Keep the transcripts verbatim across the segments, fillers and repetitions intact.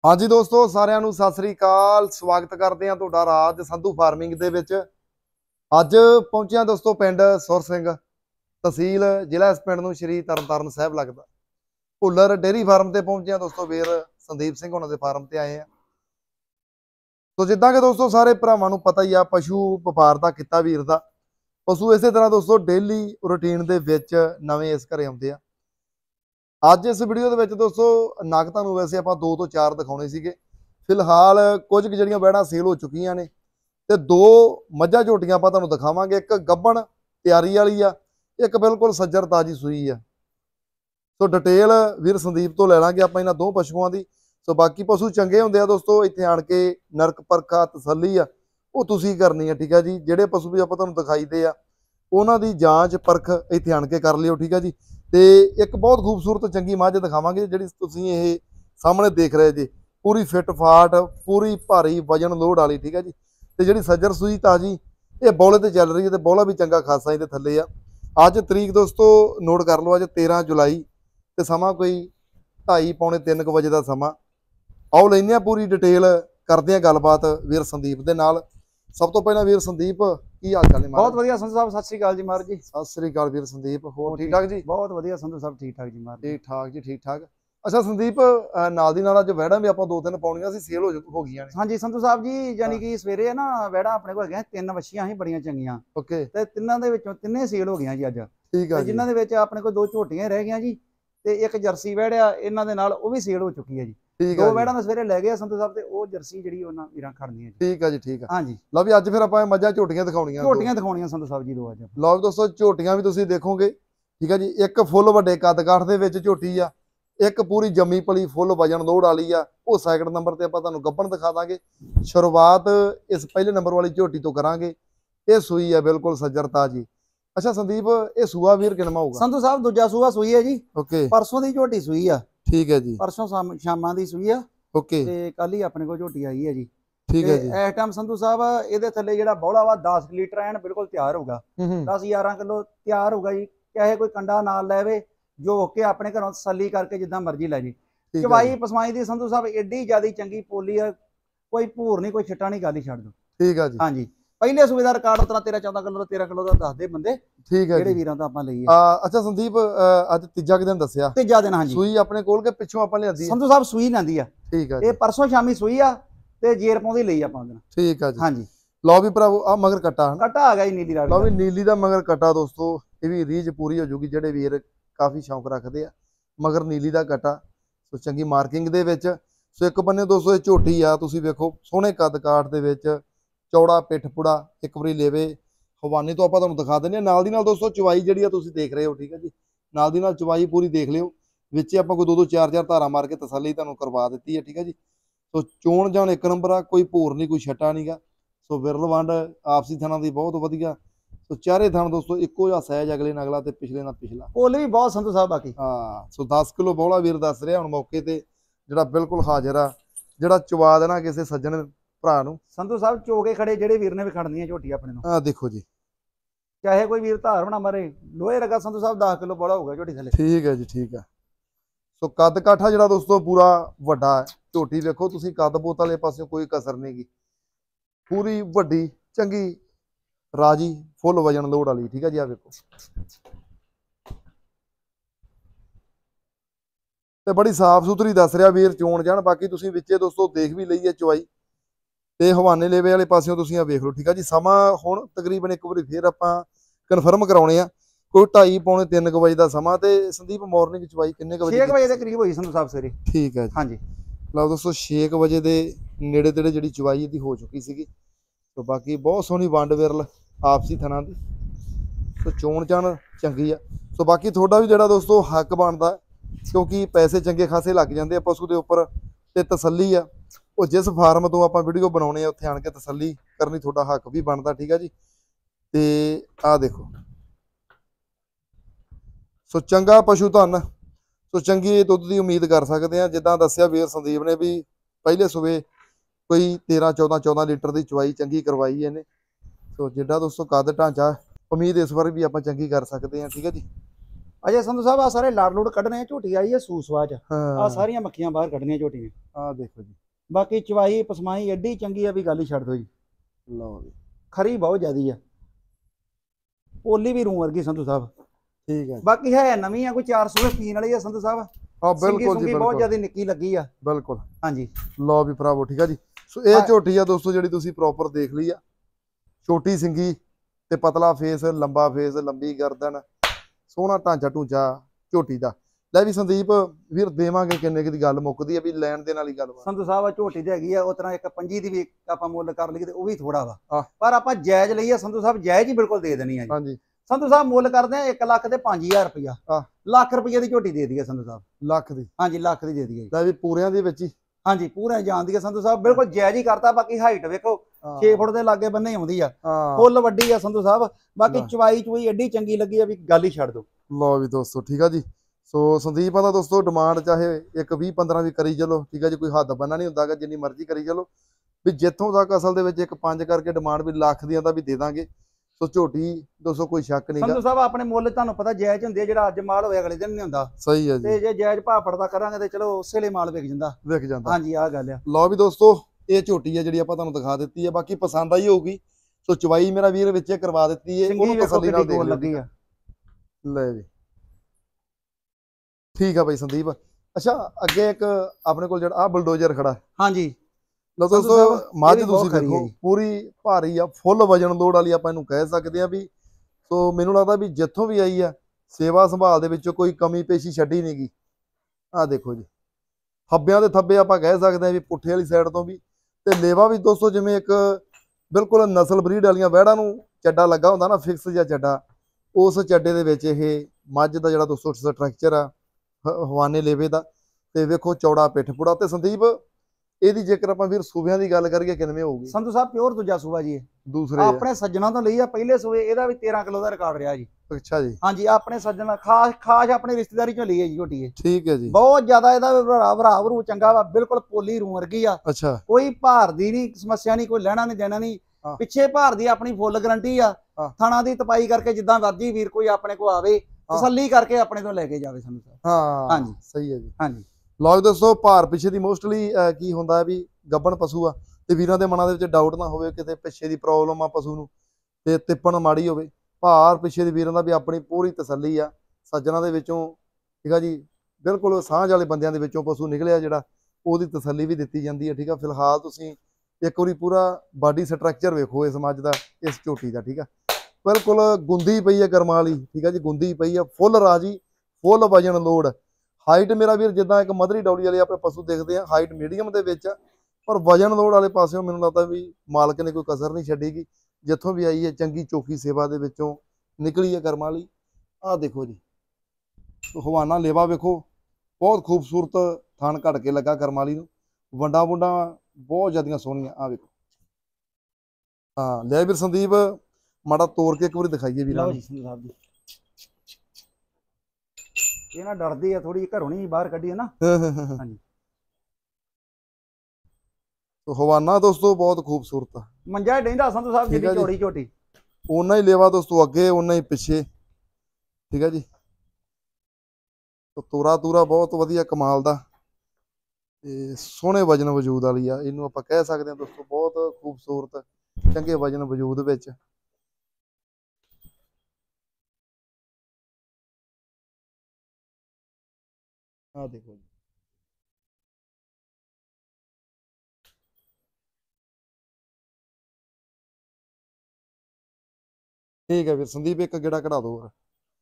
हाँ जी दोस्तों साਰਿਆਂ ਨੂੰ ਸਤਿ ਸ੍ਰੀ ਅਕਾਲ। ਸਵਾਗਤ ਕਰਦੇ ਹਾਂ ਤੁਹਾਡਾ ਰਾਜ ਸੰਧੂ ਫਾਰਮਿੰਗ ਦੇ ਵਿੱਚ। ਅੱਜ ਪਹੁੰਚਿਆ ਦੋਸਤੋ ਪਿੰਡ ਸੁਰ ਸਿੰਘ, ਤਹਿਸੀਲ ਜ਼ਿਲ੍ਹਾ ਇਸ ਪਿੰਡ ਨੂੰ ਸ਼੍ਰੀ ਤਰਨਤਾਰਨ ਸਾਹਿਬ ਲੱਗਦਾ। ਭੁੱਲਰ ਡੇਅਰੀ ਫਾਰਮ ਤੇ ਪਹੁੰਚਿਆ ਦੋਸਤੋ, ਵੀਰ ਸੰਦੀਪ ਸਿੰਘ ਉਹਨਾਂ ਦੇ ਫਾਰਮ ਤੇ ਆਏ ਆ। ਤੋ ਜਿੱਦਾਂ ਕਿ ਦੋਸਤੋ ਸਾਰੇ ਭਰਾਵਾਂ ਨੂੰ ਪਤਾ ਹੀ ਆ, ਪਸ਼ੂ ਵਪਾਰ ਦਾ ਕਿੱਤਾ ਵੀਰ ਦਾ। ਪਸ਼ੂ ਇਸੇ ਤਰ੍ਹਾਂ ਦੋਸਤੋ ਡੇਲੀ ਰੂਟੀਨ ਦੇ ਵਿੱਚ ਨਵੇਂ ਇਸ ਘਰੇ ਆਉਂਦੇ ਆ। ਅੱਜ ਇਸ ਵੀਡੀਓ ਦੇ ਵਿੱਚ ਦੋਸਤੋ ਨਗ ਤੁਹਾਨੂੰ ਵੈਸੇ ਆਪਾਂ ਦੋ ਤੋਂ ਚਾਰ ਦਿਖਾਉਣੇ ਸੀਗੇ। ਫਿਲਹਾਲ ਕੁਝ ਕੁ ਜਿਹੜੀਆਂ ਵੈੜਾਂ ਸੇਲ ਹੋ ਚੁੱਕੀਆਂ ਨੇ ਤੇ ਦੋ ਮੱਝਾਂ ਝੋਟੀਆਂ ਆਪਾਂ ਤੁਹਾਨੂੰ ਦਿਖਾਵਾਂਗੇ। ਇੱਕ ਗੱਬਣ ਤਿਆਰੀ ਵਾਲੀ ਆ, ਇੱਕ ਬਿਲਕੁਲ ਸੱਜਰ ਤਾਜੀ ਸੂਈ ਆ। ਸੋ ਡਿਟੇਲ ਵੀਰ ਸੰਦੀਪ ਤੋਂ ਲੈ ਲਾਂਗੇ ਆਪਾਂ ਇਹਨਾਂ ਦੋ ਪਸ਼ੂਆਂ ਦੀ। ਸੋ ਬਾਕੀ ਪਸ਼ੂ ਚੰਗੇ ਹੁੰਦੇ ਆ ਦੋਸਤੋ, ਇੱਥੇ ਆਣ ਕੇ ਨਰਕ ਪਰਖਾ ਤਸੱਲੀ ਆ ਉਹ ਤੁਸੀਂ ਕਰਨੀ ਆ, ਠੀਕ ਆ ਜੀ। ਜਿਹੜੇ ਪਸ਼ੂ ਵੀ ਆਪਾਂ ਤੁਹਾਨੂੰ ਦਿਖਾਈਦੇ ਆ ਉਹਨਾਂ ਦੀ ਜਾਂਚ ਪਰਖ ਇੱਥੇ ਆਣ ਕੇ ਕਰ ਲਿਓ, ਠੀਕ ਆ ਜੀ। ਤੇ ਇੱਕ ਬਹੁਤ ਖੂਬਸੂਰਤ ਚੰਗੀ ਮੱਝ ਦਿਖਾਵਾਂਗੇ ਜਿਹੜੀ ਤੁਸੀਂ ਇਹ ਸਾਹਮਣੇ ਦੇਖ ਰਹੇ ਜੀ, ਪੂਰੀ ਫਿੱਟ ਫਾਟ, ਪੂਰੀ ਭਾਰੀ ਵਜਨ ਲੋਡ ਵਾਲੀ, ਠੀਕ ਹੈ ਜੀ। ਤੇ ਜਿਹੜੀ ਸੱਜਰ ਸੂਈ ਤਾਜੀ ਇਹ ਬੌਲੇ ਤੇ ਚੱਲ ਰਹੀ ਹੈ ਤੇ ਬੌਲਾ ਵੀ ਚੰਗਾ ਖਾਸਾ ਇਹਦੇ ਥੱਲੇ ਆ। ਅੱਜ ਤਰੀਕ ਦੋਸਤੋ ਨੋਟ ਕਰ ਲਓ, ਅੱਜ ਤੇਰਾਂ ਜੁਲਾਈ ਤੇ ਸਮਾਂ ਕੋਈ ਢਾਈ ਪੌਣੇ ਤਿੰਨ ਕੁ ਵਜੇ ਦਾ ਸਮਾਂ। ਆਓ ਲੈਂਦੇ ਆ ਪੂਰੀ ਡਿਟੇਲ, ਕਰਦੇ ਆ ਗੱਲਬਾਤ ਵੀਰ ਸੰਦੀਪ ਦੇ ਨਾਲ। ਸਭ ਤੋਂ ਪਹਿਲਾਂ ਵੀਰ ਸੰਦੀਪ ਕੀ ਹਾਲ ਚਾਲ ਨੇ? ਬਹੁਤ ਵਧੀਆ ਸੰਧੂ ਸਾਹਿਬ, ਸਤਿ ਸ੍ਰੀ ਅਕਾਲ ਜੀ ਮਹਾਰਾਜ ਜੀ। ਸਤਿ ਸ੍ਰੀ ਅਕਾਲ ਵੀਰ ਸੰਦੀਪ, ਹੋਰ ਠੀਕ ਠਾਕ ਜੀ? ਬਹੁਤ ਵਧੀਆ ਸੰਧੂ ਸਾਹਿਬ, ਠੀਕ ਠਾਕ ਜੀ ਮਹਾਰਾਜ। ਠੀਕ ਠਾਕ ਜੀ, ਠੀਕ ਠਾਕ। ਅੱਛਾ ਸੰਦੀਪ, ਨਾਲ ਦੀ ਨਾਲ ਅੱਜ ਵੈੜਾਂ ਵੀ ਆਪਾਂ ਦੋ ਤਿੰਨ ਪਾਉਣੀਆਂ ਸੀ, ਸੇਲ ਹੋ ਹੋ ਗਈਆਂ ਨੇ। ਹਾਂਜੀ ਸੰਧੂ ਸਾਹਿਬ ਜੀ, ਯਾਨੀ ਕਿ ਸਵੇਰੇ ਨਾ ਵੈੜਾਂ ਆਪਣੇ ਕੋਲ ਹੈਗੀਆਂ ਤਿੰਨ ਵੱਛੀਆਂ ਸੀ ਬੜੀਆਂ ਚੰਗੀਆਂ, ਓਕੇ। ਤੇ ਤਿੰਨਾਂ ਦੇ ਵਿੱਚੋਂ ਤਿੰਨੇ ਸੇਲ ਹੋ ਗਈਆਂ ਜੀ ਅੱਜ। ਠੀਕ ਆ ਜੀ। ਜਿਨ੍ਹਾਂ ਦੇ ਵਿੱਚ ਆਪਣੇ ਕੋਲ ਦੋ ਝੋਟੀਆਂ ਰਹਿ ਗਈਆਂ ਜੀ ਤੇ ਇੱਕ ਜਰਸੀ ਵੈੜ ਆ ਇਹਨਾਂ ਦੇ ਨਾਲ, ਉਹ ਵੀ ਸੇਲ ਹੋ ਚੁੱਕੀ ਹੈ ਜੀ। ਠੀਕ ਆ, ਦੋ ਵੈੜਾਂ ਦਾ ਸਵੇਰੇ ਲੈ ਗਏ ਸੰਧੂ ਸਾਹਿਬ ਤੇ ਉਹ ਜਰਸੀ ਜਿਹੜੀ ਉਹਨਾਂ ਵੀਰਾਂ ਖੜਨੀ ਹੈ ਜੀ। ਠੀਕ ਆ ਜੀ, ਠੀਕ ਆ। ਹਾਂਜੀ ਲਓ ਵੀ ਅੱਜ ਫਿਰ ਆਪਾਂ ਮੱਝਾਂ ਝੋਟੀਆਂ ਦਿਖਾਉਣੀਆਂ, ਝੋਟੀਆਂ ਦਿਖਾਉਣੀਆਂ ਸੰਧੂ ਸਾਹਿਬ ਜੀ ਦੋ ਅੱਜ। ਲਓ ਦੋਸਤੋ ਝੋਟੀਆਂ ਵੀ ਤੁਸੀਂ ਦੇਖੋਗੇ, ਠੀਕ ਆ ਜੀ। ਇੱਕ ਫੁੱਲ ਵੱਡੇ ਕੱਦ ਕਾਠ ਦੇ ਵਿੱਚ ਝੋਟੀ ਆ, ਇੱਕ ਪੂਰੀ ਜੰਮੀ ਪਲੀ ਫੁੱਲ ਵਜਨ ਲੋਡ ਵਾਲੀ ਆ। ਉਹ ਸੈਕਿੰਡ ਨੰਬਰ ਤੇ ਆਪਾਂ ਤੁਹਾਨੂੰ ਗੱਭਣ ਦਿਖਾ ਦਾਂਗੇ। ਸ਼ੁਰੂਆਤ ਇਸ ਪਹਿਲੇ ਨੰਬਰ ਵਾਲੀ ਝੋਟੀ ਤੋਂ ਕਰਾਂਗੇ। ਇਹ ਸੂਈ ਆ ਬਿਲਕੁਲ ਸੱਜਰ ਤਾਜੀ। ਅੱਛਾ ਸੰਦੀਪ, ਇਹ ਸੂਆ ਵੀਰ ਕਿੰਨਾ ਹੋਊਗਾ? ਸੰਧੂ ਸਾਹਿਬ ਦੂਜਾ ਸੂਆ ਸੂਈ ਹੈ ਜੀ, ਓਕੇ। ਪਰਸੋਂ ਦੀ ਝੋਟੀ ਸੂਈ ਆ। ਠੀਕ ਹੈ ਜੀ। ਪਰਸੋਂ ਸ਼ਾਮਾਂ ਦੀ ਸੂਈ ਆ, ਓਕੇ। ਤੇ ਕੱਲ ਹੀ ਆਪਣੇ ਕੋਲ ਝੋਟੀ ਆਈ ਹੈ ਜੀ। ਠੀਕ ਹੈ ਜੀ। ਇਸ ਟਾਈਮ ਸੰਧੂ ਸਾਹਿਬ ਇਹਦੇ ਥੱਲੇ ਜਿਹੜਾ ਬੌਲਾ ਵਾ ਦਸ ਲੀਟਰ ਐਨ ਬਿਲਕੁਲ ਤਿਆਰ ਹੋਊਗਾ, ਦਸ ਗਿਆਰਾਂ ਕਿਲੋ ਤਿਆਰ ਹੋਊਗਾ ਜੀ। ਚਾਹੇ ਕੋਈ ਕੰਡਾ ਨਾਲ ਲੈਵੇ, ਜੋ ਕੇ ਆਪਣੇ ਘਰੋਂ ਤਸੱਲੀ ਕਰਕੇ ਜਿੱਦਾਂ ਮਰਜ਼ੀ ਲੈ ਜੀ। ਚਵਾਈ ਪਸਮਾਈ ਦੀ ਸੰਧੂ ਸਾਹਿਬ ਏਡੀ ਜਿਆਦੀ ਚੰਗੀ ਪੋਲੀ ਆ, ਕੋਈ ਭੂਰ ਨਹੀਂ, ਕੋਈ ਛਿੱਟਾ ਨਹੀਂ, ਗੱਲ ਹੀ ਛੱਡ ਦੋ। ਠੀਕ ਆ ਜੀ। ਹਾਂਜੀ, ਪਹਿਲੇ ਸੂਬੇ ਦਾ ਰਿਕਾਰਡ ਉਤਰਾ ਤੇਰਾਂ ਚੌਦਾਂ ਕਿਲੋ ਦਾ, ਤੇਰਾਂ ਕਿਲੋ ਦਾ ਦੱਸਦੇ ਬੰਦੇ, ਠੀਕ ਹੈ ਜਿਹੜੇ ਵੀਰਾਂ ਤੋਂ ਆਪਾਂ ਲਈ ਆ। ਅੱਛਾ ਸੰਦੀਪ, ਅੱਜ ਤੀਜਾ ਕਿ ਦਿਨ ਦੱਸਿਆ? ਤੀਜਾ ਦਿਨ। ਹਾਂਜੀ, ਸੂਈ ਆਪਣੇ ਕੋਲ ਕੇ ਪਿੱਛੋਂ ਆਪਾਂ ਲਿਆਂਦੀ? ਸੰਧੂ ਸਾਹਿਬ ਸੂਈ ਲੈਂਦੀ ਆ। ਠੀਕ ਆ। ਇਹ ਪਰਸੋਂ ਸ਼ਾਮੀ ਸੂਈ ਆ ਤੇ ਜੇਰ ਪਾਉਂਦੀ ਲਈ ਆਪਾਂ ਉਹਦੇ ਨਾਲ। ਠੀਕ ਆ ਜੀ। ਹਾਂਜੀ ਲਓ ਵੀ ਭਰਾਵੋ ਆ ਮਗਰ ਕਟਾ ਹਨ, ਕਟਾ ਆ ਗਿਆ ਜੀ ਨੀਲੀ ਦਾ। ਲਓ ਵੀ ਨੀਲੀ ਦਾ ਮਗਰ ਕਟਾ ਦੋਸਤੋ, ਇਹ ਵੀ ਰੀਝ ਪੂਰੀ ਹੋ ਜੂਗੀ ਜਿਹੜੇ ਵੀਰ ਕਾਫੀ ਸ਼ੌਂਕ ਰੱਖਦੇ ਆ। ਮਗਰ ਨੀਲੀ ਦਾ ਕਟਾ, ਸੋ ਚੰਗੀ ਮਾਰਕਿੰਗ ਦੇ ਵਿੱਚ। ਸੋ ਇੱਕ ਬੰਨੇ ਦੋਸਤੋ ਇਹ ਝੋਟੀ ਆ, ਤੁਸੀਂ ਵੇਖੋ ਸੋਹਣੇ ਕੱਦ ਕਾਠ ਦੇ ਵਿੱਚ, ਚੌੜਾ ਪਿੱਠ ਪੁੜਾ। ਇੱਕ ਵਾਰੀ ਲੈਵੇ ਹਵਾਨੇ ਤੋਂ ਆਪਾਂ ਤੁਹਾਨੂੰ ਦਿਖਾ ਦਿੰਦੇ ਆ। ਨਾਲ ਦੀ ਨਾਲ ਦੋਸਤੋ ਚਵਾਈ ਜਿਹੜੀ ਆ ਤੁਸੀਂ ਦੇਖ ਰਹੇ ਹੋ, ਠੀਕ ਹੈ ਜੀ। ਨਾਲ ਦੀ ਨਾਲ ਚਵਾਈ ਪੂਰੀ ਦੇਖ ਲਿਓ, ਵਿੱਚ ਆਪਾਂ ਕੋਈ ਦੋ ਦੋ ਚਾਰ ਚਾਰ ਧਾਰਾ ਮਾਰ ਕੇ ਤਸੱਲੀ ਤੁਹਾਨੂੰ ਕਰਵਾ ਦਿੱਤੀ ਹੈ, ਠੀਕ ਹੈ ਜੀ। ਸੋ ਚੋਣ ਜਾਣ ਇੱਕ ਨੰਬਰ ਆ, ਕੋਈ ਭੋਰ ਨਹੀਂ, ਕੋਈ ਛੱਟਾ ਨਹੀਂਗਾ। ਸੋ ਵਿਰਲ ਵੰਡ ਆਪਸੀ ਥਾਣਾ ਦੀ ਬਹੁਤ ਵਧੀਆ। ਸੋ ਚਾਰੇ ਥਾਂ ਦੋਸਤੋ ਇੱਕੋ ਜਿਹਾ ਸਹਿਜ, ਅਗਲੇ ਨਾਲ ਅਗਲਾ ਤੇ ਪਿਛਲੇ ਨਾਲ ਪਿਛਲਾ। ਕੋਲ ਵੀ ਬਹੁਤ ਸੰਧੂ ਸਾਹਿਬ ਬਾਕੀ। ਹਾਂ, ਸੋ ਦਸ ਕਿਲੋ ਬੌਲਾ ਵੀਰ ਦੱਸ ਰਿਹਾ ਹੁਣ ਮੌਕੇ ਤੇ, ਜਿਹੜਾ ਬਿਲਕੁਲ ਹਾਜ਼ਰ ਆ, ਜਿਹੜਾ ਚਵਾ ਦੇਣਾ ਕਿਸੇ ਸੱਜਣ ਭਰਾ ਨੂੰ। ਸੰਧੂ ਸਾਹਿਬ ਚੋਗੇ ਖੜੇ ਜਿਹੜੇ ਵੀਰ ਨੇ ਵੀ ਖੜਨੀਆਂ ਝੋਟੀ ਆਪਣੇ ਨੂੰ। ਆ ਦੇਖੋ ਜੀ, ਚਾਹੇ ਕੋਈ ਵੀਰ ਧਾਰ ਬਣਾ ਮਾਰੇ, ਲੋਹੇ ਰਗਾ ਸੰਧੂ ਸਾਹਿਬ ਦਸ ਕਿਲੋ ਬੌਲਾ ਹੋਊਗਾ ਝੋਟੀ ਥੱਲੇ। ਠੀਕ ਹੈ ਜੀ, ਠੀਕ ਆ। ਸੋ ਕੱਦ ਕਾਠਾ ਜਿਹੜਾ ਦੋਸਤੋ ਪੂਰਾ ਵੱਡਾ ਹੈ। ਝੋਟੀ ਵੇਖੋ ਤੁਸੀਂ, ਕੱਦ ਬੋਤ ਵਾਲੇ ਪਾਸੇ ਕੋਈ ਕਸਰ ਨਹੀਂ ਗੀ, ਪੂਰੀ ਵੱਡੀ ਚੰਗੀ ਰਾਜੀ ਫੁੱਲ ਵਜਨ ਲੋਡ ਵਾਲੀ, ਠੀਕ ਹੈ ਜੀ। ਆ ਵੇਖੋ ਤੇ ਬੜੀ ਸਾਫ ਸੁਥਰੀ ਦੱਸ ਰਿਹਾ ਵੀਰ ਚੋਣ ਜਾਣ। ਬਾਕੀ ਤੁਸੀਂ ਵਿੱਚੇ ਦੋਸਤੋ ਦੇਖ ਵੀ ਲਈ ਹੈ ਚਵਾਈ ਤੇ ਹਵਾਨੇ ਲੇਵੇ ਵਾਲੇ ਪਾਸਿਓਂ ਤੁਸੀਂ ਆ ਵੇਖ ਲਓ, ਠੀਕ ਹੈ ਜੀ। ਸਮਾਂ ਹੁਣ ਤਕਰੀਬਨ ਇੱਕ ਵਾਰੀ ਫੇਰ ਆਪਾਂ ਕਨਫਰਮ ਕਰਾਉਣੇ ਆ, ਕੋਈ ਢਾਈ ਪੌਣੇ ਤਿੰਨ ਕੁ ਵਜੇ ਦਾ ਸਮਾਂ। ਤੇ ਸੰਦੀਪ ਮਾਰਨਿੰਗ ਚਵਾਈ ਕਿੰਨੇ ਕੁ ਵਜੇ? ਛੇ ਵਜੇ ਦੇ ਕਰੀਬ ਹੋਈ ਸੰਧੂ ਸਾਹਿਬ ਸਵੇਰੇ। ਠੀਕ ਹੈ ਜੀ। ਹਾਂਜੀ ਲਓ ਦੋਸਤੋ ਛੇ ਕੁ ਵਜੇ ਦੇ ਨੇੜੇ ਤੇੜੇ ਜਿਹੜੀ ਚਵਾਈ ਇਹਦੀ ਹੋ ਚੁੱਕੀ ਸੀਗੀ। ਸੋ ਬਾਕੀ ਬਹੁਤ ਸੋਹਣੀ ਵੰਡ ਵਿਰਲ ਆਪਸੀ ਥਣਾ ਦੀ, ਸੋ ਚੋਣ ਚਾਣ ਚੰਗੀ ਆ। ਸੋ ਬਾਕੀ ਤੁਹਾਡਾ ਵੀ ਜਿਹੜਾ ਦੋਸਤੋ ਹੱਕ ਬਣਦਾ, ਕਿਉਂਕਿ ਪੈਸੇ ਚੰਗੇ ਖਾਸੇ ਲੱਗ ਜਾਂਦੇ ਆ ਪਸ਼ੂ ਦੇ ਉੱਪਰ, ਤੇ ਤਸੱਲੀ ਆ ਉਹ ਜਿਸ ਫਾਰਮ ਤੋਂ ਆਪਾਂ ਵੀਡੀਓ ਬਣਾਉਣੇ ਆ ਉੱਥੇ ਆਣ ਕੇ ਤਸੱਲੀ ਕਰਨੀ ਤੁਹਾਡਾ ਹੱਕ ਵੀ ਬਣਦਾ, ਠੀਕ ਆ ਜੀ। ਤੇ ਆਹ ਦੇਖੋ, ਸੋ ਚੰਗਾ ਪਸ਼ੂ ਧਨ, ਸੋ ਚੰਗੀ ਦੁੱਧ ਦੀ ਉਮੀਦ ਕਰ ਸਕਦੇ ਆ। ਜਿੱਦਾਂ ਦੱਸਿਆ ਵੀਰ ਸੰਦੀਪ ਨੇ ਵੀ ਪਹਿਲੇ ਸੂਬੇ ਕੋਈ ਤੇਰਾਂ ਚੌਦਾਂ ਚੌਦਾਂ ਲੀਟਰ ਦੀ ਚਵਾਈ ਚੰਗੀ ਕਰਵਾਈ ਇਹਨੇ। ਸੋ ਜਿੱਦਾਂ ਦੋਸਤੋ ਕੱਦ ਢਾਂਚਾ, ਉਮੀਦ ਇਸ ਵਾਰ ਵੀ ਆਪਾਂ ਚੰਗੀ ਕਰ ਸਕਦੇ ਆ, ਠੀਕ ਹੈ ਜੀ। ਅਜੇ ਸੰਧੂ ਸਾਹਿਬ ਆ ਸਾਰੇ ਲੜ ਲੁੜ ਕੱਢਣੇ ਆ, ਝੋਟੀ ਆਈ ਹੈ ਸੂਸਵਾ ਚ, ਆ ਹਾਂ ਸਾਰੀਆਂ ਮੱਖੀਆਂ ਬਾਹਰ ਕੱਢਣੀਆਂ ਝੋਟੀ ਨੇ। ਆ ਦੇਖੋ ਜੀ, ਬਾਕੀ ਚਵਾਈ ਪਸਮਾਈ ਐਡੀ ਚੰਗੀ ਆ ਵੀ ਗੱਲ ਹੀ ਛੱਡ ਦੋ ਜੀ। ਲਓ ਜੀ ਖਰੀ ਬਹੁਤ ਜ਼ਿਆਦੀ ਆ, ਪੋਲੀ ਵੀ ਰੂੰ ਵਰਗੀ ਸੰਧੂ ਸਾਹਿਬ। ਠੀਕ ਹੈ ਬਾਕੀ ਹੈ ਨਵੀਂ ਆ, ਕੋਈ ਚਾਰ ਸੌ ਪੀਣ ਵਾਲੀ ਆ ਸੰਧੂ ਸਾਹਿਬ। ਹਾਂ ਬਿਲਕੁਲ ਜੀ ਬਹੁਤ ਬਿਲਕੁਲ ਜ਼ਿਆਦਾ ਨਿੱਕੀ ਲੱਗੀ ਆ। ਬਿਲਕੁਲ। ਹਾਂਜੀ ਲਓ ਵੀ ਭਰਾਵੋ ਠੀਕ ਆ ਜੀ। ਸੋ ਇਹ ਝੋਟੀ ਆ ਦੋਸਤੋ ਜਿਹੜੀ ਤੁਸੀਂ ਪ੍ਰੋਪਰ ਦੇਖ ਲਈ ਆ, ਛੋਟੀ ਸਿੰਗੀ ਤੇ ਪਤਲਾ ਫੇਸ, ਲੰਬਾ ਫੇਸ, ਲੰਬੀ ਗਰਦਨ, ਸੋਹਣਾ ਢਾਂਚਾ ਢੂੰਚਾ ਝੋਟੀ ਦਾ। ਲੈ ਵੀ ਸੰਦੀਪ ਵੀਰ ਦੇਵਾਂਗੇ ਕਿੰਨੇ ਦੀ ਗੱਲ ਮੁੱਕਦੀ ਆ ਵੀ ਲੈਣ ਦੇ ਨਾਲ ਹੀ ਗੱਲ ਵਾ। ਸੰਧੂ ਸਾਹਿਬ ਆ ਝੋਟੀ ਤੇ ਹੈਗੀ ਆ ਉਸ ਤਰ੍ਹਾਂ ਇੱਕ ਪੰਜੀ ਦੀ ਵੀ ਆਪਾਂ ਮੁੱਲ ਕਰ ਲਈਏ ਤੇ ਉਹ ਵੀ ਥੋੜਾ ਵਾ, ਆਹ। ਪਰ ਆਪਾਂ ਜਾਇਜ਼ ਲਈ ਆ ਸੰਧੂ ਸਾਹਿਬ, ਜਾਇਜ਼ ਹੀ ਬਿਲਕੁਲ ਦੇ ਦੇਣੀ ਆ ਜੀ। ਹਾਂਜੀ ਸੰਧੂ ਸਾਹਿਬ ਮੁੱਲ ਕਰਦੇ ਆ ਇੱਕ ਲੱਖ ਤੇ ਪੰਜ ਹਜ਼ਾਰ ਰੁਪਇਆ, ਆਹ। ਲੱਖ ਰੁਪਏ ਦੀ ਝੋਟੀ ਦੇ ਦਈਏ ਸੰਧੂ ਸਾਹਿਬ। ਲੱਖ ਦੀ? ਹਾਂਜੀ ਲੱਖ ਦੀ ਦੇ ਦਈਏ। ਲੈ ਵੀ ਪੂਰਿਆਂ ਦੇ ਵਿੱਚ ਹੀ? ਹਾਂਜੀ ਪੂਰਾ ਜਾਣਦੀ ਆ ਸੰਧੂ ਸਾਹਿਬ, ਬਿਲਕੁਲ ਜਾਇਜ਼ ਹੀ ਕਰਤਾ। ਬਾਕੀ ਹਾਈਟ ਵੇਖੋ ਛੇ ਫੁੱਟ ਦੇ ਲਾਗੇ ਬੰਨੇ ਆਉਂਦੀ ਆ, ਫੁੱਲ ਵੱਡੀ ਆ ਸੰਧੂ ਸਾਹਿਬ। ਬਾਕੀ ਚਵਾਈ ਚੁਈ ਐਡੀ ਚੰਗੀ ਲੱਗੀ ਆ ਵੀ ਗੱਲ ਹੀ ਛੱਡ ਦੋ। ਲਓ ਵੀ ਦੋਸਤੋ ਠੀਕ ਆ ਜੀ। ਸੋ ਸੰਦੀਪ ਦਾ ਦੋਸਤੋ ਡਿਮਾਂਡ ਚਾਹੇ ਇੱਕ ਵੀਹ ਪੰਦਰਾਂ ਵੀ ਕਰੀ ਚਲੋ, ਠੀਕ ਆ ਜੀ, ਕੋਈ ਹੱਦ ਬੰਨਾ ਨਹੀਂ ਹੁੰਦਾਗਾ, ਜਿੰਨੀ ਮਰਜ਼ੀ ਕਰੀ ਚਲੋ ਵੀ ਜਿੱਥੋਂ ਤੱਕ ਅਸਲ ਦੇ ਵਿੱਚ ਇੱਕ ਪੰਜ ਕਰਕੇ ਡਿਮਾਂਡ ਵੀ ਲੱਖ ਦੀਆਂ ਦਾ ਵੀ ਦੇ ਦਾਂਗੇ। ਸੋ ਝੋਟੀ ਦੋਸਤੋ ਕੋਈ ਸ਼ੱਕ ਨਹੀਂਗਾ ਸੰਧੂ ਸਾਹਿਬ, ਆਪਣੇ ਮੁੱਲ ਤੁਹਾਨੂੰ ਪਤਾ ਜਾਇਜ਼ ਹੁੰਦੇ ਆ, ਜਿਹੜਾ ਅੱਜ ਮਾਲ ਹੋਇਆ ਅਗਲੇ ਦਿਨ ਨਹੀਂ ਹੁੰਦਾ। ਸਹੀ ਹੈ ਜੀ। ਤੇ ਜੇ ਜਾਇਜ਼ ਭਾਅ ਫੜਦਾ ਕਰਾਂਗੇ ਤੇ ਚਲੋ ਉਸੇ ਲਈ ਮਾਲ ਵਿਕ ਜਾਂਦਾ ਵਿਕ ਜਾਂਦਾ। ਹਾਂਜੀ ਆਹ ਗੱਲ ਆ। ਲਓ ਵੀ ਦੋਸਤੋ ਇਹ ਝੋਟੀ ਆ ਜਿਹੜੀ ਆਪਾਂ ਤੁਹਾਨੂੰ ਦਿਖਾ ਦਿੱਤੀ ਹੈ, ਬਾਕੀ ਪਸੰਦ ਆਈ ਹੋਊਗੀ। ਸੋ ਚਵਾਈ ਮੇਰਾ ਵੀਰ ਵਿੱਚ ਕਰਵਾ ਦਿੱਤੀ ਹੈ, ਉਹਨੂੰ ਤਸੱਲੀ ਨਾਲ ਦੇਖ ਲੱਗੀ ਆ। ਲੈ ਜੀ ਠੀਕ ਆ ਬਾਈ ਸੰਦੀਪ। ਅੱਛਾ ਅੱਗੇ ਇੱਕ ਆਪਣੇ ਕੋਲ ਜਿਹੜਾ ਆ ਬਲਡੋਜ਼ਰ ਖੜਾ, ਹਾਂਜੀ ਲਓ ਦੋਸਤੋ ਮੱਝ ਤੁਸੀਂ ਦੇਖੋ ਪੂਰੀ ਭਾਰੀ ਆ, ਫੁੱਲ ਵਜਨ ਲੋਡ ਵਾਲੀ ਆਪਾਂ ਇਹਨੂੰ ਕਹਿ ਸਕਦੇ ਆ ਵੀ। ਸੋ ਮੈਨੂੰ ਲੱਗਦਾ ਵੀ ਜਿੱਥੋਂ ਵੀ ਆਈ ਆ ਸੇਵਾ ਸੰਭਾਲ ਦੇ ਵਿੱਚ ਕੋਈ ਕਮੀ ਪੇਸ਼ੀ ਛੱਡੀ ਨਹੀਂ ਗਈ। ਆਹ ਦੇਖੋ ਜੀ, ਥੱਬਿਆਂ ਦੇ ਥੱਬੇ ਆਪਾਂ ਕਹਿ ਸਕਦੇ ਆ ਵੀ ਪੁੱਠੇ ਵਾਲੀ ਸਾਈਡ ਤੋਂ ਵੀ, ਤੇ ਲੇਵਾ ਵੀ ਦੋਸਤੋ ਜਿਵੇਂ ਇੱਕ ਬਿਲਕੁਲ ਨਸਲ ਬਰੀਡ ਵਾਲੀਆਂ ਵਹਿੜਾਂ ਨੂੰ ਚੱਡਾ ਲੱਗਾ ਹੁੰਦਾ ਨਾ, ਫਿਕਸ ਜਿਹਾ ਚੱਡਾ, ਉਸ ਚੱਡੇ ਦੇ ਵਿੱਚ ਇਹ ਮੱਝ ਦਾ ਜਿਹੜਾ ਦੋਸਤੋ ਸਟਰਕਚਰ ਆ ਹਵਾਨੇ ਲੇਵੇ ਦਾ, ਤੇ ਵੇਖੋ ਚੌੜਾ ਪਿੱਠ ਪੁੜਾ। ਤੇ ਸੰਦੀਪ ਇਹਦੀ ਜੇਕਰ ਆਪਾਂ ਵੀਰ ਸੂਬਿਆਂ ਦੀ ਗੱਲ ਕਰੀਏ ਕਿੰਨੇ ਹੋਊਗੀ? ਸੰਧੂ ਸਾਹਿਬ ਪਿਓਰ ਦੂਜਾ ਸੂਬਾ ਜੀ, ਦੂਸਰੇ ਆਪਣੇ ਸੱਜਣਾ ਤੋਂ ਲਈ ਆ ਪਹਿਲੇ ਸੂਬੇ, ਇਹਦਾ ਵੀ ਤੇਰਾਂ ਕਿਲੋ ਦਾ ਰਿਕਾਰਡ ਰਿਹਾ ਜੀ। ਅੱਛਾ ਜੀ। ਹਾਂਜੀ ਆਪਣੇ ਸੱਜਣਾ ਖਾਸ ਖਾਸ ਆਪਣੀ ਰਿਸ਼ਤੇਦਾਰੀ ਚੋਂ ਲਈ ਹੈ ਜੀ ਝੋਟੀ ਇਹ। ਠੀਕ ਹੈ ਜੀ। ਬਹੁਤ ਜ਼ਿਆਦਾ ਇਹਦਾ ਭਰਾ ਭਰਾ ਰੂ ਚੰਗਾ ਵਾ, ਬਿਲਕੁਲ ਪੋਲੀ ਰੂ ਵਰਗੀ ਆ। ਅੱਛਾ ਕੋਈ ਭਾਰ ਦੀ ਨਹੀਂ ਸਮੱਸਿਆ, ਨਹੀਂ ਕੋਈ ਲੈਣਾ ਨਹੀਂ ਦੇਣਾ ਨਹੀਂ, ਪਿੱਛੇ ਭਾਰ ਦੀ ਆਪਣੀ ਫੁੱਲ ਗਰੰਟੀ ਆ। ਥਾਣਾ ਦੀ ਤਪਾਈ ਕਰਕੇ ਜਿੱਦਾਂ ਵਰਜੀ ਵੀਰ ਕੋਈ ਆਪਣੇ ਕੋ ਆਵੇ ਤਸੱਲੀ ਕਰਕੇ ਆਪਣੇ ਤੋਂ ਲੈ ਕੇ ਜਾਵੇ ਸੰਧੂ ਸਾਹਿਬ। ਹਾਂ ਹਾਂਜੀ ਸਹੀ ਹੈ ਜੀ। ਹਾਂਜੀ ਲਓ ਦੋਸਤੋ ਭਾਰ ਪਿੱਛੇ ਦੀ ਮੋਸਟਲੀ ਕੀ ਹੁੰਦਾ ਹੈ ਵੀ ਗੱਬਣ ਪਸ਼ੂ ਆ, ਤੇ ਵੀਰਾਂ ਦੇ ਮਨਾਂ ਦੇ ਵਿੱਚ ਡਾਊਟ ਨਾ ਹੋਵੇ ਕਿਤੇ ਪਿੱਛੇ ਦੀ ਪ੍ਰੋਬਲਮ ਆ ਪਸ਼ੂ ਨੂੰ ਤੇ ਤਿੱਪਣ ਮਾੜੀ ਹੋਵੇ। ਭਾਰ ਪਿੱਛੇ ਦੀ ਵੀਰਾਂ ਦਾ ਵੀ ਆਪਣੀ ਪੂਰੀ ਤਸੱਲੀ ਆ ਸੱਜਣਾ ਦੇ ਵਿੱਚੋਂ, ਠੀਕ ਆ ਜੀ, ਬਿਲਕੁਲ ਸਾਂਝ ਵਾਲੇ ਬੰਦਿਆਂ ਦੇ ਵਿੱਚੋਂ ਪਸ਼ੂ ਨਿਕਲਿਆ ਜਿਹੜਾ, ਉਹਦੀ ਤਸੱਲੀ ਵੀ ਦਿੱਤੀ ਜਾਂਦੀ ਹੈ। ਠੀਕ ਆ ਫਿਲਹਾਲ ਤੁਸੀਂ ਇੱਕ ਵਾਰੀ ਪੂਰਾ ਬਾਡੀ ਸਟਰਕਚਰ ਵੇਖੋ ਇਸ ਮੱਝ ਦਾ, ਇਸ ਝੋਟੀ ਦਾ। ਠੀਕ ਆ ਬਿਲਕੁਲ ਗੁੰਦੀ ਪਈ ਹੈ ਕਰਮਾਂ ਵਾਲੀ, ਠੀਕ ਆ ਜੀ, ਗੁੰਦੀ ਪਈ ਆ, ਫੁੱਲ ਰਾਜੀ, ਫੁੱਲ ਵਜਨ ਲੋਡ। ਹਾਈਟ ਮੇਰਾ ਵੀਰ ਜਿੱਦਾਂ ਇੱਕ ਮਧਰੀ ਡੌਲੀ ਵਾਲੇ ਆਪਣੇ ਪਸ਼ੂ ਦੇਖਦੇ ਆ, ਹਾਈਟ ਮੀਡੀਅਮ ਦੇ ਵਿੱਚ ਆ, ਪਰ ਵਜਨ ਲੋਡ ਵਾਲੇ ਪਾਸਿਓਂ ਮੈਨੂੰ ਲੱਗਦਾ ਵੀ ਮਾਲਕ ਨੇ ਕੋਈ ਕਸਰ ਨਹੀਂ ਛੱਡੀਗੀ। ਜਿੱਥੋਂ ਵੀ ਆਈ ਹੈ ਚੰਗੀ ਚੋਖੀ ਸੇਵਾ ਦੇ ਵਿੱਚੋਂ ਨਿਕਲੀ ਹੈ ਕਰਮਾਂ ਵਾਲੀ। ਆਹ ਦੇਖੋ ਜੀ ਹਵਾਨਾ ਲੇਵਾ ਵੇਖੋ, ਬਹੁਤ ਖੂਬਸੂਰਤ ਥਣ ਘੜ ਕੇ ਲੱਗਾ ਕਰਮਾਂ ਵਾਲੀ ਨੂੰ, ਵੰਡਾ ਵੁੰਡਾ ਬਹੁਤ ਜ਼ਿਆਦੀਆਂ ਸੋਹਣੀਆਂ। ਆਹ ਵੇਖੋ। ਹਾਂ ਲੈ ਵੀਰ ਸੰਦੀਪ ਮਾੜਾ ਤੋੜ ਕੇ ਇੱਕ ਵਾਰੀ ਦਿਖਾਈਏ ਵੀਰਾਂ ਨੂੰ। ਇਹ ਨਾ ਡਰਦੀ ਆ ਥੋੜੀ, ਘਰੋਂ ਨਹੀਂ ਬਾਹਰ ਕੱਢੀ ਹੈ ਨਾ। ਹਾਂਜੀ ਹਵਾਨਾ ਦੋਸਤੋ ਬਹੁਤ ਖੂਬਸੂਰਤ ਆ, ਮੰਜਾ ਡੈਂਦਾ ਸੰਧੂ ਸਾਹਿਬ ਜਿੱਡੀ ਚੌੜੀ ਝੋਟੀ, ਉਹਨਾਂ ਹੀ ਲੇਵਾ ਦੋਸਤੋ ਅੱਗੇ ਉਹਨਾਂ ਹੀ ਪਿੱਛੇ। ਠੀਕ ਹੈ ਜੀ। ਤੋਰਾ ਤੂਰਾ ਬਹੁਤ ਵਧੀਆ ਕਮਾਲ ਦਾ, ਤੇ ਸੋਹਣੇ ਵਜਨ ਵਜੂਦ ਵਾਲੀ ਆ, ਇਹਨੂੰ ਆਪਾਂ ਕਹਿ ਸਕਦੇ ਹਾਂ ਦੋਸਤੋ, ਬਹੁਤ ਖੂਬਸੂਰਤ ਚੰਗੇ ਵਜਨ ਵਜੂਦ ਵਿੱਚ। ਆਹ ਦੇਖੋ ਜੀ ਠੀਕ ਹੈ ਵੀਰ ਸੰਦੀਪ, ਇੱਕ ਗੇੜਾ ਕਢਾ ਦੋ ਹੋਰ।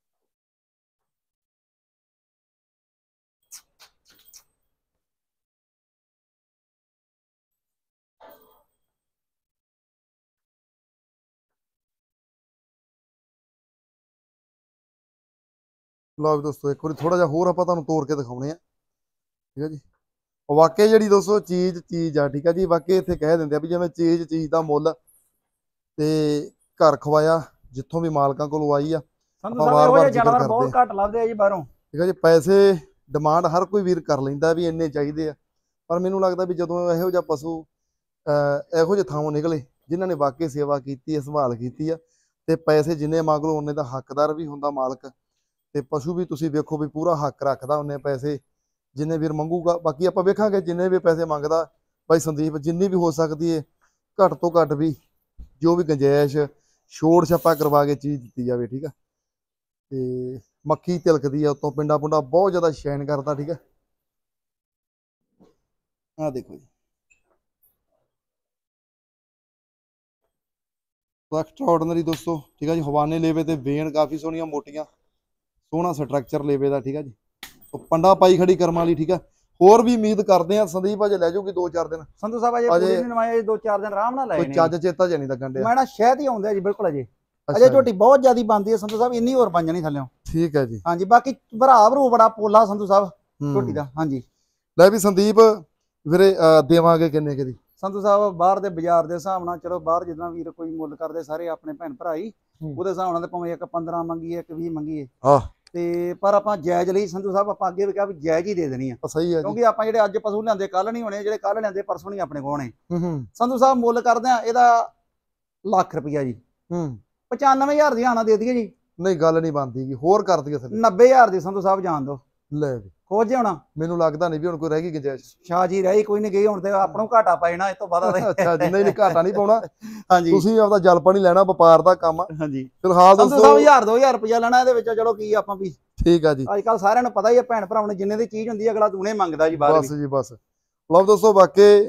ਲਓ ਵੀ ਦੋਸਤੋ ਇੱਕ ਵਾਰੀ ਥੋੜਾ ਜਿਹਾ ਹੋਰ ਆਪਾਂ ਤੁਹਾਨੂੰ ਤੋੜ ਕੇ ਦਿਖਾਉਣੇ ਆ। ਠੀਕ ਹੈ ਜੀ। ਵਾਕਈ ਜਿਹੜੀ ਦੋਸਤੋ ਚੀਜ਼ ਚੀਜ਼ ਆ, ਠੀਕ ਆ ਜੀ, ਵਾਕਈ ਇੱਥੇ ਕਹਿ ਦਿੰਦੇ ਆ ਵੀ ਜਿਵੇਂ ਚੀਜ਼ ਚੀਜ਼ ਦਾ ਮੁੱਲ ਤੇ ਘਰ ਖਵਾਇਆ, ਜਿੱਥੋਂ ਵੀ ਮਾਲਕਾਂ ਕੋਲੋਂ ਆਈ ਆ। ਸੰਧੂ ਸਾਹਿਬ ਇਹੋ ਜਿਹੇ ਜਾਨਵਰ ਬਹੁਤ ਘੱਟ ਲੱਭਦੇ ਆ ਜੀ ਬਾਹਰੋਂ। ਠੀਕ ਆ ਜੀ। ਪੈਸੇ ਡਿਮਾਂਡ ਹਰ ਕੋਈ ਵੀਰ ਕਰ ਲੈਂਦਾ ਵੀ ਇੰਨੇ ਚਾਹੀਦੇ ਆ, ਪਰ ਮੈਨੂੰ ਲੱਗਦਾ ਵੀ ਜਦੋਂ ਇਹੋ ਜਿਹਾ ਪਸ਼ੂ ਇਹੋ ਜਿਹੇ ਥਾਂੋਂ ਨਿਕਲੇ ਜਿਨ੍ਹਾਂ ਨੇ ਵਾਕਈ ਸੇਵਾ ਕੀਤੀ ਹੈ, ਸੰਭਾਲ ਕੀਤੀ ਆ, ਤੇ ਪੈਸੇ ਜਿੰਨੇ ਮੰਗ ਲਓ ਉਹਨੇ ਦਾ ਹੱਕਦਾਰ ਵੀ ਹੁੰਦਾ ਮਾਲਕ। ਤੇ ਪਸ਼ੂ ਵੀ ਤੁਸੀਂ ਵੇਖੋ ਵੀ ਪੂਰਾ ਹੱਕ ਰੱਖਦਾ ਉਹਨੇ ਪੈਸੇ ਜਿੰਨੇ ਵੀਰ ਮੰਗੂਗਾ। ਬਾਕੀ ਆਪਾਂ ਵੇਖਾਂਗੇ ਜਿੰਨੇ ਵੀ ਪੈਸੇ ਮੰਗਦਾ ਬਾਈ ਸੰਦੀਪ ਜਿੰਨੀ ਵੀ ਹੋ ਸਕਦੀ ਹੈ ਘੱਟ ਤੋਂ ਘੱਟ ਵੀ ਜੋ ਵੀ ਗੁੰਜਾਇਸ਼ ਛੋੜ ਛਾਪਾ ਕਰਵਾ ਕੇ ਚੀਜ਼ ਦਿੱਤੀ ਜਾਵੇ। ਠੀਕ ਆ ਤੇ ਮੱਖੀ ਤਿਲਕਦੀ ਆ ਉਤੋਂ, ਪਿੰਡਾ ਪੁੰਡਾ ਬਹੁਤ ਜ਼ਿਆਦਾ ਸ਼ਾਈਨ ਕਰਦਾ। ਠੀਕ ਆ ਆ ਦੇਖੋ ਜੀ ਐਕਸਟਰਾਆਰਡਨਰੀ ਦੋਸਤੋ। ਠੀਕ ਆ ਜੀ ਹਵਾਨੇ ਲੇਵੇ ਤੇ ਵੇਨ ਕਾਫੀ ਸੋਹਣੀਆਂ ਮੋਟੀਆਂ, ਸੋਹਣਾ ਸਟਰਕਚਰ ਲੇਵੇ ਦਾ। ਠੀਕ ਆ ਜੀ ਪੰਡਾ ਪਾਈ ਖੜੀ ਕਰਮ ਵਾਲੀ। ਠੀਕ ਆ ਹੋਰ ਵੀ ਉਮੀਦ ਕਰਦੇ ਆ ਸੰਦੀਪ ਅਜੇ ਲੈ ਜਾਊਗੀ ਦੋ ਚਾਰ ਦਿਨ। ਸੰਧੂ ਸਾਹਿਬ ਅਜੇ ਪੂਰੀ ਨਹੀਂ ਨਵਾਏ, ਦੋ ਚਾਰ ਦਿਨ ਆਰਾਮ ਨਾਲ ਲਾਏ ਨੇ, ਚੱਜ ਚੇਤਾ ਜਿਹਾ ਨਹੀਂ ਲੱਗਣ ਡਿਆ। ਮੈਂ ਨਾ ਸ਼ਹਿਦ ਹੀ ਆਉਂਦਾ ਜੀ ਬਿਲਕੁਲ। ਅਜੇ ਅਜੇ ਝੋਟੀ ਬਹੁਤ ਜ਼ਿਆਦੀ ਬਣਦੀ ਹੈ ਸੰਧੂ ਸਾਹਿਬ, ਇੰਨੀ ਹੋਰ ਬਣ ਜਾਣੀ ਥੱਲਿਓਂ। ਠੀਕ ਹੈ ਜੀ ਹਾਂਜੀ ਬਾਕੀ ਭਰਾ ਭਰੂ ਬੜਾ ਪੋਲਾ ਸੰਧੂ ਸਾਹਿਬ ਝੋਟੀ ਦਾ। ਹਾਂਜੀ ਲੈ ਵੀ ਸੰਦੀਪ ਵੀਰੇ ਦੇਵਾਂਗੇ ਕਿੰਨੇ ਕੁ ਦੀ ਸੰਧੂ ਸਾਹਿਬ? ਬਾਹਰ ਦੇ ਬਾਜ਼ਾਰ ਦੇ ਹਿਸਾਬ ਨਾਲ ਚਲੋ ਬਾਹਰ ਜਿੱਦਾਂ ਵੀਰ ਕੋਈ ਮੁੱਲ ਕਰਦੇ ਸਾਰੇ ਆਪਣੇ ਭੈਣ ਭਰਾ ਹੀ, ਉਹਦੇ ਹਿਸਾਬ ਨਾਲ ਤੇ ਭਾਵੇਂ ਇੱਕ ਪੰਦਰਾਂ ਮੰਗੀਏ ਇੱਕ ਵੀਹ ਮੰਗੀਏ ਹਾਂ ਤੇ ਪਰ ਆਪਾਂ ਜਾਇਜ਼ ਲਈ ਸੰਧੂ ਸਾਹਿਬ ਆਪਾਂ ਅੱਗੇ ਵੀ ਕਿਹਾ ਵੀ ਜਾਇਜ਼ ਹੀ ਦੇ ਦੇਣੀ ਆ। ਸਹੀ ਹੈ ਕਿਉਂਕਿ ਆਪਾਂ ਜਿਹੜੇ ਅੱਜ ਪਸ਼ੂ ਲਿਆਂਦੇ ਕੱਲ ਨਹੀਂ ਹੋਣੇ, ਜਿਹੜੇ ਕੱਲ ਲਿਆਂਦੇ ਪਰਸੋਂ ਨਹੀਂ ਆਪਣੇ ਕੋਲ ਹੋਣੇ। ਹੂੰ ਸੰਧੂ ਸਾਹਿਬ ਮੁੱਲ ਕਰਦੇ ਆ ਇਹਦਾ ਲੱਖ ਰੁਪਈਆ ਜੀ। ਹੂੰ ਪਚਾਨਵੇਂ ਹਜ਼ਾਰ ਦੀ ਆਣਾ ਦੇ ਦਈਏ ਜੀ। ਨਹੀਂ ਗੱਲ ਨਹੀਂ ਬਣਦੀ ਹੋਰ ਕਰ ਦਈਏ ਥੱਲੇ। ਨੱਬੇ ਹਜ਼ਾਰ ਦੀ ਸੰਧੂ ਸਾਹਿਬ ਜਾਣ ਦੋ। ਲੈ ਵੀ ਖੋਜੇ ਹੋਣਾ ਮੈਨੂੰ ਲੱਗਦਾ ਨਹੀਂ ਵੀ ਹੁਣ ਕੋਈ ਰਹਿ ਗਈ ਗੁੰਜਾਇਸ਼। ਸ਼ਾਹ ਜੀ ਰਹੀ ਕੋਈ ਨਹੀਂ ਗਈ, ਹੁਣ ਤੇ ਆਪਣੋਂ ਘਾਟਾ ਪਾਇਣਾ ਇਸ ਤੋਂ ਬਾਅਦ। ਅੱਛਾ ਜੀ ਨਹੀਂ ਨਹੀਂ ਘਾਟਾ ਨਹੀਂ ਪਾਉਣਾ। ਹਾਂਜੀ ਤੁਸੀਂ ਆਪਦਾ ਜਲਪਾ ਨਹੀਂ ਲੈਣਾ, ਵਪਾਰ ਦਾ ਕੰਮ ਆ। ਹਾਂਜੀ ਫਿਲਹਾਲ ਸੰਧੂ ਸਾਹਿਬ ਹਜ਼ਾਰ ਦੋ ਹਜ਼ਾਰ ਰੁਪਇਆ ਲੈਣਾ ਇਹਦੇ ਵਿੱਚ, ਚਲੋ ਕੀ ਆਪਾਂ ਵੀ। ਠੀਕ ਆ ਜੀ ਅੱਜ ਕੱਲ ਸਾਰਿਆਂ ਨੂੰ ਪਤਾ ਹੀ ਹੈ ਭੈਣ ਭਰਾਵਾਂ ਨੂੰ ਜਿੰਨੇ ਦੀ ਚੀਜ਼ ਹੁੰਦੀ ਹੈ ਅਗਲਾ ਦੂਣੇ ਮੰਗਦਾ ਜੀ ਬਾਹਰ। ਬਸ ਜੀ ਬਸ ਲਓ ਦੋਸਤੋ ਵਾਕਈ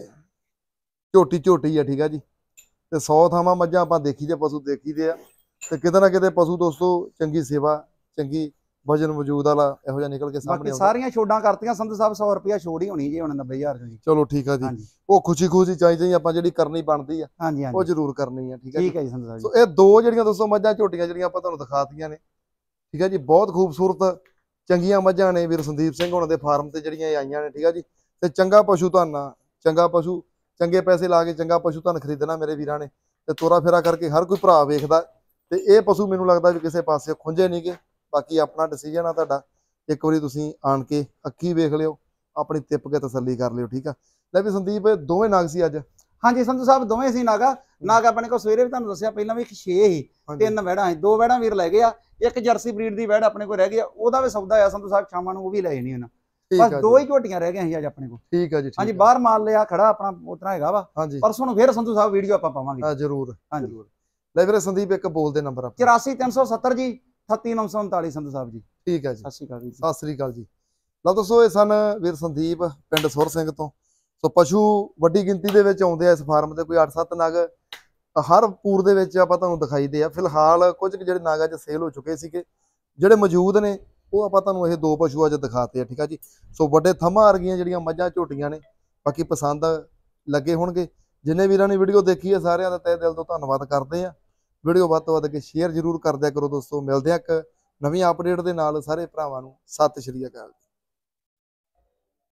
ਝੋਟੀ ਝੋਟੀ ਆ। ਠੀਕ ਆ ਜੀ ਤੇ ਸੌ ਥਾਵਾਂ ਮੱਝਾਂ ਆਪਾਂ ਦੇਖੀ ਦੇ, ਪਸ਼ੂ ਦੇਖੀ ਦੇ ਆ ਤੇ ਕਿਤੇ ਨਾ ਕਿਤੇ ਪਸ਼ੂ ਦੋਸਤੋ ਚੰਗੀ ਸੇਵਾ ਚੰਗੀ ਵਜਨ ਵਜੂਦ ਵਾਲਾ ਇਹੋ ਜਿਹਾ ਨਿਕਲ ਕੇ ਸਾਹਮਣੇ ਬਾਕੀ ਆਉਂਦਾ। ਸਾਰੀਆਂ ਛੋਡਾਂ ਕਰਤੀਆਂ ਸੰਧੂ ਸਾਹਿਬ, ਸੌ ਰੁਪਇਆ ਛੋੜ ਹੀ ਹੋਣੀ ਜੀ ਹੁਣ ਨੱਬੇ ਹਜ਼ਾਰ ਜੀ। ਚਲੋ ਠੀਕ ਆ ਜੀ ਉਹ ਖੁਸ਼ੀ ਖੁਸ਼ੀ ਚਾਹੀਦੀ ਆਪਾਂ ਜਿਹੜੀ ਕਰਨੀ ਬਣਦੀ ਆ ਹਾਂਜੀ ਉਹ ਜ਼ਰੂਰ ਕਰਨੀ ਆ। ਠੀਕ ਆ ਠੀਕ ਹੈ ਜੀ ਸੰਧੂ ਸਾਹਿਬ। ਸੋ ਇਹ ਦੋ ਜਿਹੜੀਆਂ ਦੋਸਤੋ ਮੱਝਾਂ ਝੋਟੀਆਂ ਜਿਹੜੀਆਂ ਆਪਾਂ ਤੁਹਾਨੂੰ ਦਿਖਾਤੀਆਂ ਨੇ, ਠੀਕ ਆ ਜੀ ਬਹੁਤ ਖੂਬਸੂਰਤ ਚੰਗੀਆਂ ਮੱਝਾਂ ਨੇ ਵੀਰ ਸੰਦੀਪ ਸਿੰਘ ਹੋਣਾ ਦੇ ਫਾਰਮ ਤੇ ਜਿਹੜੀਆਂ ਇਹ ਆਈਆਂ ਨੇ। ਠੀਕ ਆ ਜੀ ਤੇ ਚੰਗਾ ਪਸ਼ੂ ਤੁਹਾਨੂੰ ਚੰਗਾ ਪਸ਼ੂ ਚੰਗੇ ਪੈਸੇ ਲਾ ਕੇ ਚੰਗਾ ਪਸ਼ੂ ਤੁਹਾਨੂੰ ਖਰੀਦਣਾ ਮੇਰੇ ਵੀਰਾਂ ਨੇ ਤੇ ਤੋਰਾ ਫੇਰਾ ਕਰਕੇ ਹਰ ਕੋਈ ਭਰਾ ਵੇਖਦਾ ਤੇ ਇਹ ਪਸ਼ੂ ਮੈਨੂੰ ਲੱਗਦਾ ਵੀ ਕਿਸੇ ਪਾਸੇ ਖੁੰਝੇ ਨਹੀਂ ਗੇ। ਬਾਕੀ ਆਪਣਾ ਡਿਸੀਜਨ ਆ ਤੁਹਾਡਾ, ਇੱਕ ਵਾਰੀ ਤੁਸੀਂ ਆਣ ਕੇ ਅੱਖੀ ਵੇਖ ਲਿਓ, ਆਪਣੀ ਤਿੱਪ ਕੇ ਤਸੱਲੀ ਕਰ ਲਿਓ। ਠੀਕ ਆ ਲੈ ਵੀ ਸੰਦੀਪ ਦੋਵੇਂ ਨਾਗ ਸੀ ਅੱਜ? ਹਾਂਜੀ ਸੰਧੂ ਸਾਹਿਬ ਦੋਵੇਂ ਸੀ ਨਾਗਾ। ਨਾਗ ਆਪਣੇ ਕੋਲ ਸਵੇਰੇ ਵੀ ਤੁਹਾਨੂੰ ਦੱਸਿਆ ਪਹਿਲਾਂ ਵੀ ਇੱਕ ਛੇ ਸੀ, ਤਿੰਨ ਵਹਿੜਾਂ ਸੀ, ਦੋ ਵਹਿੜਾਂ ਵੀਰ ਲੈ ਗਏ ਆ, ਇੱਕ ਜਰਸੀ ਬਰੀਡ ਦੀ ਵਹਿੜ ਆਪਣੇ ਕੋਲ ਰਹਿ ਗਈ ਆ, ਉਹਦਾ ਵੀ ਸੌਦਾ ਆ ਸੰਧੂ ਸਾਹਿਬ ਸ਼ਾਮਾਂ ਨੂੰ, ਉਹ ਵੀ ਲੈ ਜਾਣੀ ਉਹਨਾਂ। ਬਸ ਦੋ ਹੀ ਝੋਟੀਆਂ ਰਹਿ ਗਈਆਂ ਸੀ ਅੱਜ ਆਪਣੇ ਕੋਲ। ਠੀਕ ਆ ਜੀ ਹਾਂਜੀ ਬਾਹਰ ਮਾਲ ਲਿਆ ਖੜਾ ਆਪਣਾ ਉਤਰਾ ਹੈਗਾ ਵਾ। ਹਾਂਜੀ ਪਰਸੋਂ ਨੂੰ ਫੇਰ ਸੰਧੂ ਸਾਹਿਬ ਵੀਡੀਓ ਆਪਾਂ ਪਾਵਾਂਗੇ। ਹਾਂ ਜ਼ਰੂਰ ਹਾਂਜੀ ਲੈ ਵੀਰੇ ਸੰਦੀਪ ਇੱਕ ਬੋਲ ਦੇ ਨੰਬਰ ਆਪਣਾ। ਚੁਰਾਸੀ ਤਿੰਨ ਸੌ ਸੱਤਰ ਜੀ ਅਠੱਤੀ ਨੌ ਸੌ ਉਨਤਾਲੀ ਸੰਧੂ ਸਾਹਿਬ ਜੀ। ਠੀਕ ਹੈ ਜੀ ਸਤਿ ਸ਼੍ਰੀ ਅਕਾਲ ਜੀ। ਸਤਿ ਸ੍ਰੀ ਅਕਾਲ ਜੀ। ਲਓ ਦੋਸਤੋ ਇਹ ਸਨ ਵੀਰ ਸੰਦੀਪ ਪਿੰਡ ਸੁਰ ਸਿੰਘ ਤੋਂ। ਸੋ ਪਸ਼ੂ ਵੱਡੀ ਗਿਣਤੀ ਦੇ ਵਿੱਚ ਆਉਂਦੇ ਆ ਇਸ ਫਾਰਮ ਤੇ, ਕੋਈ ਅੱਠ ਸੱਤ ਨਗ ਹਰ ਪੂਰ ਦੇ ਵਿੱਚ ਆਪਾਂ ਤੁਹਾਨੂੰ ਦਿਖਾਈ ਦੇ ਆ। ਫਿਲਹਾਲ ਕੁਝ ਜਿਹੜੇ ਨਾਗ ਅੱਜ ਸੇਲ ਹੋ ਚੁੱਕੇ ਸੀਗੇ, ਜਿਹੜੇ ਮੌਜੂਦ ਨੇ ਉਹ ਆਪਾਂ ਤੁਹਾਨੂੰ ਇਹ ਦੋ ਪਸ਼ੂ ਅੱਜ ਦਿਖਾਤੇ ਆ। ਠੀਕ ਆ ਜੀ ਸੋ ਵੱਡੇ ਥੰਮਾਂ ਵਰਗੀਆਂ ਜਿਹੜੀਆਂ ਮੱਝਾਂ ਝੋਟੀਆਂ ਨੇ, ਬਾਕੀ ਪਸੰਦ ਲੱਗੇ ਹੋਣਗੇ। ਜਿੰਨੇ ਵੀਰਾਂ ਨੇ ਵੀਡੀਓ ਦੇਖੀ ਹੈ ਸਾਰਿਆਂ ਦਾ ਤਹਿ ਦਿਲ ਤੋਂ ਧੰਨਵਾਦ ਕਰਦੇ ਆ। ਵੀਡੀਓ ਵੱਧ ਤੋਂ ਵੱਧ ਕੇ ਸ਼ੇਅਰ ਜ਼ਰੂਰ ਕਰ ਦਿਆ ਕਰੋ ਦੋਸਤੋ। ਮਿਲਦੇ ਆ ਇੱਕ ਨਵੀਂ ਅਪਡੇਟ ਦੇ ਨਾਲ ਸਾਰੇ ਭਰਾਵਾਂ ਨੂੰ। ਸਤਿ ਸ਼੍ਰੀ ਅਕਾਲ।